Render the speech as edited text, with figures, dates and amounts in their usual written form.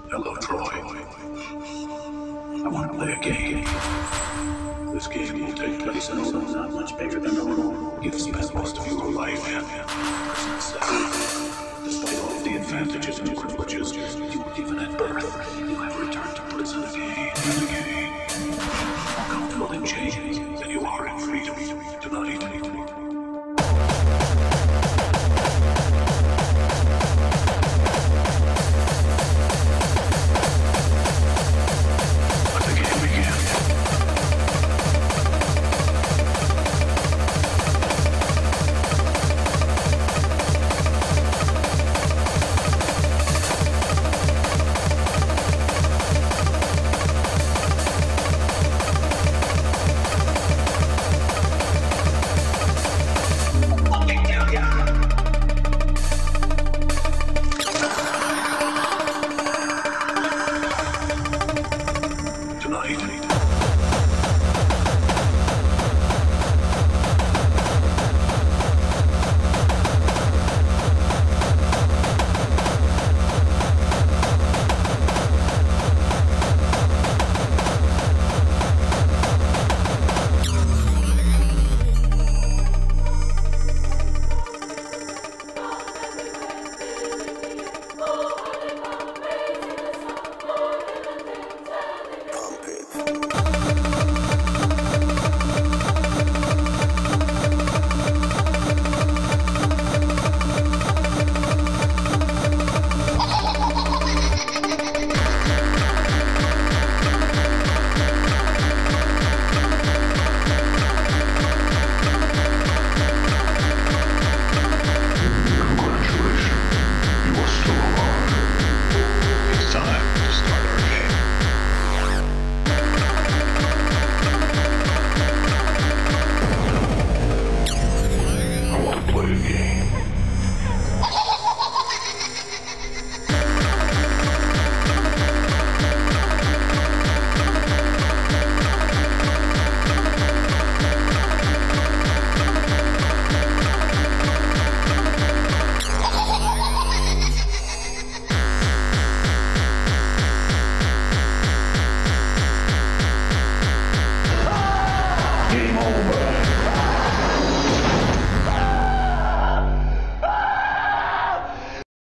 Hello, Troy. I want to play a game. This game will take place in a room not much bigger than normal. You've spent most of your life in prison cell. Despite all of the advantages and privileges you were given at birth, you have returned to prison again and again. How comfortable and changing